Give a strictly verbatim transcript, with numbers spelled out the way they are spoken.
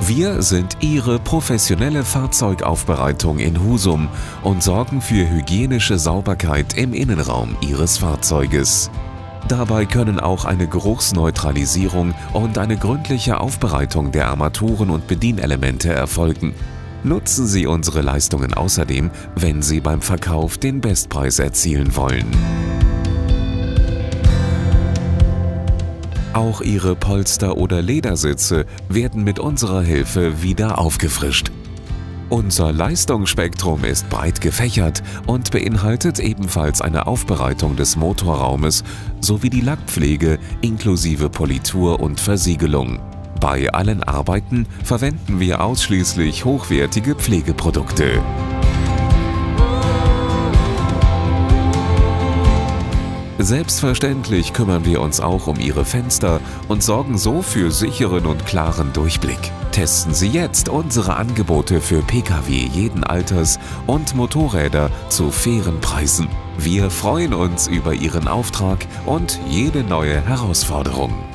Wir sind Ihre professionelle Fahrzeugaufbereitung in Husum und sorgen für hygienische Sauberkeit im Innenraum Ihres Fahrzeuges. Dabei können auch eine Geruchsneutralisierung und eine gründliche Aufbereitung der Armaturen und Bedienelemente erfolgen. Nutzen Sie unsere Leistungen außerdem, wenn Sie beim Verkauf den Bestpreis erzielen wollen. Auch Ihre Polster- oder Ledersitze werden mit unserer Hilfe wieder aufgefrischt. Unser Leistungsspektrum ist breit gefächert und beinhaltet ebenfalls eine Aufbereitung des Motorraumes sowie die Lackpflege inklusive Politur und Versiegelung. Bei allen Arbeiten verwenden wir ausschließlich hochwertige Pflegeprodukte. Selbstverständlich kümmern wir uns auch um Ihre Fenster und sorgen so für sicheren und klaren Durchblick. Testen Sie jetzt unsere Angebote für Pkw jeden Alters und Motorräder zu fairen Preisen. Wir freuen uns über Ihren Auftrag und jede neue Herausforderung.